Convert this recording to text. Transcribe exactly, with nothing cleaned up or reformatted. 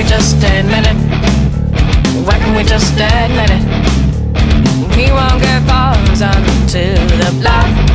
we just admit it? Why can't we just admit it? We won't get close until the blood